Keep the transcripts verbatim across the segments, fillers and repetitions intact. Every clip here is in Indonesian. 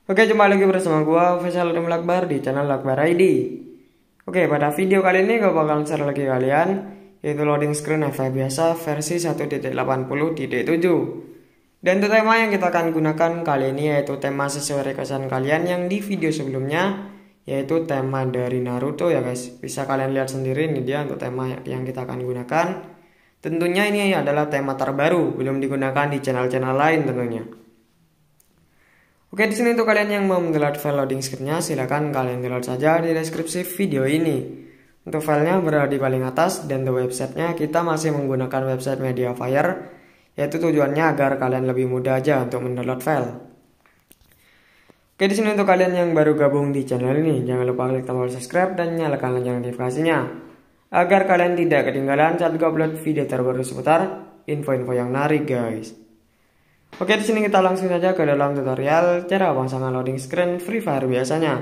Oke, jumpa lagi bersama gua Faisal Akbar di channel Akbar I D. Oke, pada video kali ini gue bakal share lagi kalian yaitu loading screen F F biasa versi satu titik delapan puluh titik tujuh. Dan untuk tema yang kita akan gunakan kali ini yaitu tema sesuai requestan kalian yang di video sebelumnya, yaitu tema dari Naruto ya guys. Bisa kalian lihat sendiri ini dia untuk tema yang kita akan gunakan. Tentunya ini adalah tema terbaru, belum digunakan di channel-channel lain tentunya. Oke, di sini untuk kalian yang mau mendownload file loading screen-nya, silakan kalian download saja di deskripsi video ini. Untuk filenya berada di paling atas dan untuk websitenya kita masih menggunakan website Mediafire, yaitu tujuannya agar kalian lebih mudah aja untuk mendownload file. Oke, di sini untuk kalian yang baru gabung di channel ini, jangan lupa klik tombol subscribe dan nyalakan lonceng notifikasinya agar kalian tidak ketinggalan saat gue upload video terbaru seputar info-info yang menarik guys. Oke, di sini kita langsung saja ke dalam tutorial cara pemasangan loading screen Free Fire biasanya.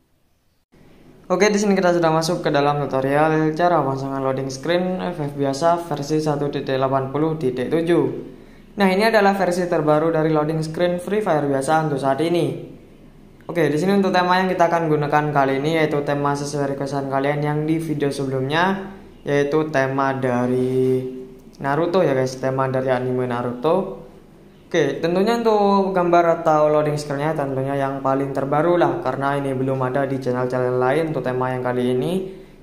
Oke, di sini kita sudah masuk ke dalam tutorial cara pemasangan loading screen F F biasa versi satu titik delapan puluh titik tujuh. Nah, ini adalah versi terbaru dari loading screen Free Fire biasa untuk saat ini. Oke, di sini untuk tema yang kita akan gunakan kali ini yaitu tema sesuai requestan kalian yang di video sebelumnya, yaitu tema dari Naruto ya guys, tema dari anime Naruto. Oke, tentunya untuk gambar atau loading screen-nya tentunya yang paling terbaru lah, karena ini belum ada di channel-channel lain untuk tema yang kali ini.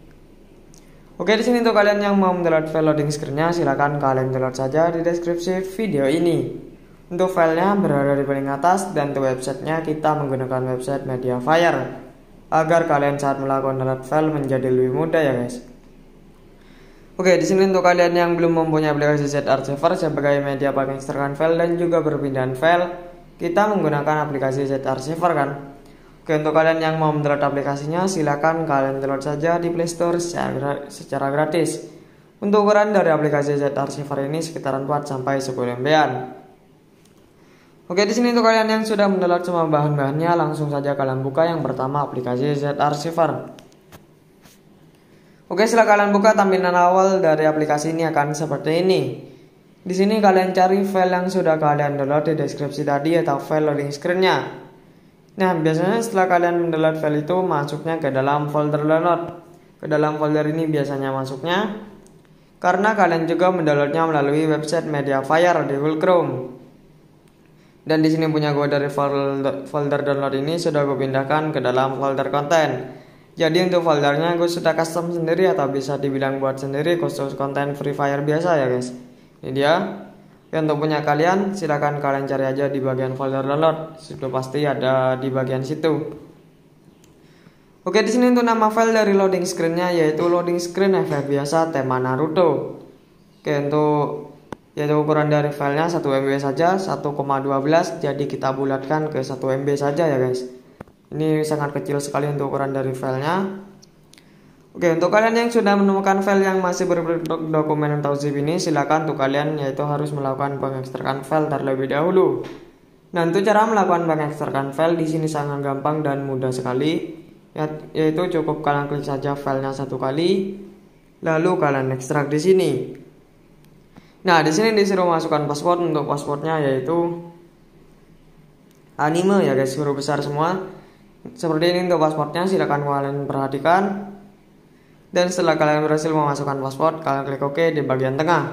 Oke, di sini untuk kalian yang mau mendownload file loading screen-nya, silakan kalian download saja di deskripsi video ini. Untuk filenya berada di paling atas dan untuk websitenya kita menggunakan website Mediafire agar kalian saat melakukan download file menjadi lebih mudah ya guys. Oke, di sini untuk kalian yang belum mempunyai aplikasi Z Archiver sebagai media pengekstrakan file dan juga perpindahan file, kita menggunakan aplikasi Z Archiver kan. Oke, untuk kalian yang mau mendownload aplikasinya, silakan kalian download saja di Play Store secara, secara gratis. Untuk ukuran dari aplikasi Z Archiver ini sekitar empat sampai sepuluh M B-an. Oke, di sini untuk kalian yang sudah mendownload semua bahan-bahannya, langsung saja kalian buka yang pertama aplikasi Z Archiver. Oke, setelah kalian buka, tampilan awal dari aplikasi ini akan seperti ini. Di sini kalian cari file yang sudah kalian download di deskripsi tadi atau file loading screen-nya. Nah, biasanya setelah kalian mendownload file itu masuknya ke dalam folder download. Ke dalam folder ini biasanya masuknya karena kalian juga mendownloadnya melalui website Mediafire di Google Chrome. Dan di sini punya gue dari folder, folder download ini sudah gue pindahkan ke dalam folder konten. Jadi untuk foldernya gue sudah custom sendiri atau bisa dibilang buat sendiri khusus konten Free Fire biasa ya guys. Ini dia. Ya, untuk punya kalian silahkan kalian cari aja di bagian folder download. Sudah pasti ada di bagian situ. Oke, di sini untuk nama file dari loading screen-nya yaitu loading screen F F biasa tema Naruto. Oke, untuk yaitu ukuran dari filenya satu M B saja, satu koma satu dua, jadi kita bulatkan ke satu M B saja ya guys. Ini sangat kecil sekali untuk ukuran dari filenya. Oke, untuk kalian yang sudah menemukan file yang masih berbentuk dokumen atau zip ini, silakan untuk kalian yaitu harus melakukan pengekstrakan file terlebih dahulu. Nah, untuk cara melakukan pengekstrakan file di sini sangat gampang dan mudah sekali. Ya, yaitu cukup kalian klik saja filenya satu kali, lalu kalian ekstrak di sini. Nah, di sini disuruh masukkan password. Untuk passwordnya yaitu anime ya guys, huruf besar semua. Seperti ini untuk passwordnya, silahkan kalian perhatikan. Dan setelah kalian berhasil memasukkan password, kalian klik OK di bagian tengah.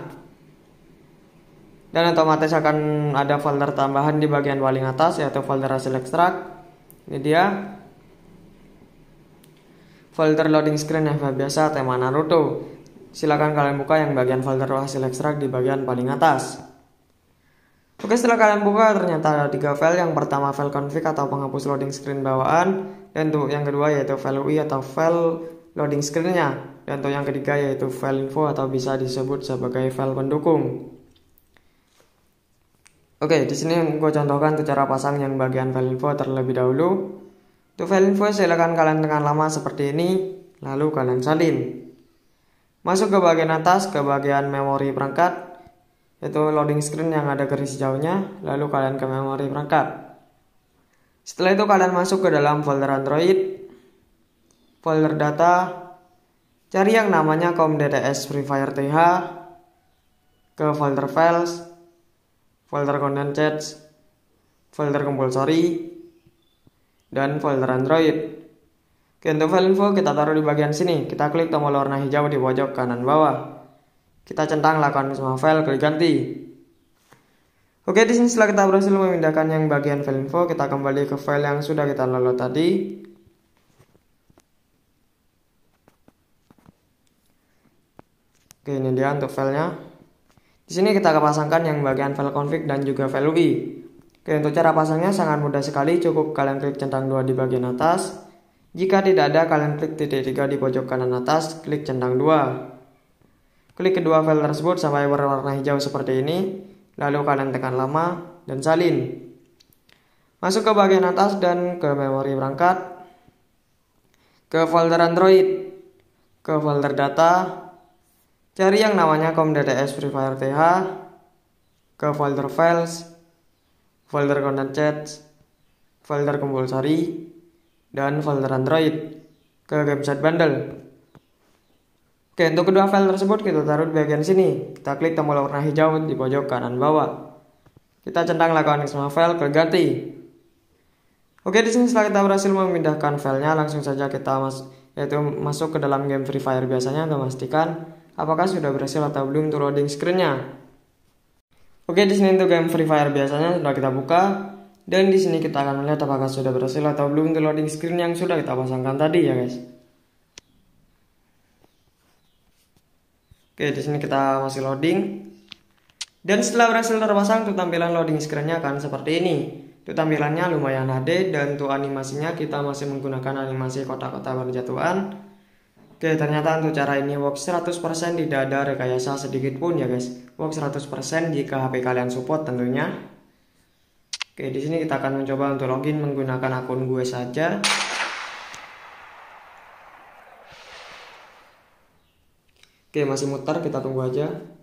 Dan otomatis akan ada folder tambahan di bagian paling atas yaitu folder hasil ekstrak. Ini dia folder loading screen F F biasa tema Naruto. Silahkan kalian buka yang bagian folder hasil ekstrak di bagian paling atas. Oke, setelah kalian buka ternyata ada tiga file. Yang pertama file config atau penghapus loading screen bawaan, dan untuk yang kedua yaitu file U I atau file loading screen-nya, dan untuk yang ketiga yaitu file info atau bisa disebut sebagai file pendukung. Oke, di sini gue contohkan untuk cara pasang yang bagian file info terlebih dahulu. Untuk file info silakan kalian tekan lama seperti ini, lalu kalian salin. Masuk ke bagian atas ke bagian memori perangkat, yaitu loading screen yang ada garis hijaunya, lalu kalian ke memori perangkat. Setelah itu kalian masuk ke dalam folder Android, folder data, cari yang namanya COM.dts Free Fire T H, ke folder files, folder content chats, folder compulsory, dan folder Android. Oke, untuk file info kita taruh di bagian sini. Kita klik tombol warna hijau di pojok kanan bawah. Kita centang lakukan semua file, klik ganti. Oke, di sini setelah kita berhasil memindahkan yang bagian file info, kita kembali ke file yang sudah kita download tadi. Oke, ini dia untuk filenya. Di sini kita akan pasangkan yang bagian file config dan juga file U I. Oke, untuk cara pasangnya sangat mudah sekali, cukup kalian klik centang dua di bagian atas. Jika tidak ada, kalian klik titik tiga di pojok kanan atas, klik centang dua. Klik kedua file tersebut sampai berwarna hijau seperti ini, lalu kalian tekan lama dan salin. Masuk ke bagian atas dan ke memori perangkat, ke folder Android, ke folder data, cari yang namanya com.ds Free Fire T H, ke folder files, folder content chats, folder kumpul sari, dan folder Android, ke Gameset Bundle. Oke, untuk kedua file tersebut kita taruh di bagian sini. Kita klik tombol warna hijau di pojok kanan bawah. Kita centang lakukan semua file, klik ganti. Oke, di sini setelah kita berhasil memindahkan filenya, langsung saja kita mas yaitu masuk ke dalam game Free Fire biasanya untuk memastikan apakah sudah berhasil atau belum untuk loading screen-nya. Oke, di sini untuk game Free Fire biasanya sudah kita buka, dan di sini kita akan melihat apakah sudah berhasil atau belum untuk loading screen yang sudah kita pasangkan tadi ya guys. Oke, di sini kita masih loading. Dan setelah berhasil terpasang, tuh tampilan loading screen-nya akan seperti ini. Tuh tampilannya lumayan H D, dan tuh animasinya kita masih menggunakan animasi kotak-kotak berjatuhan. Oke, ternyata untuk cara ini works seratus persen, tidak ada rekayasa sedikit pun ya guys. Works seratus persen jika H P kalian support tentunya. Oke, di sini kita akan mencoba untuk login menggunakan akun gue saja. Oke, masih muter, kita tunggu aja.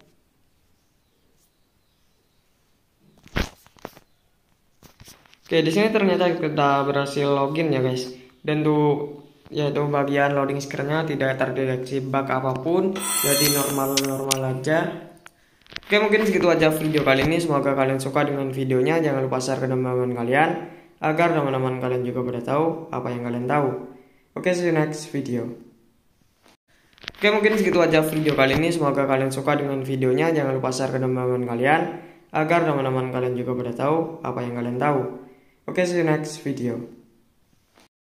Oke, di sini ternyata kita berhasil login ya guys. Dan tuh yaitu bagian loading screen-nya tidak terdeteksi bug apapun, jadi normal-normal aja. Oke, mungkin segitu aja video kali ini. Semoga kalian suka dengan videonya. Jangan lupa share ke teman-teman kalian agar teman-teman kalian juga pada tahu apa yang kalian tahu. Oke, see you next video. Oke, mungkin segitu aja video kali ini. Semoga kalian suka dengan videonya. Jangan lupa share ke teman-teman kalian agar teman-teman kalian juga pada tahu apa yang kalian tahu. Oke, see you next video.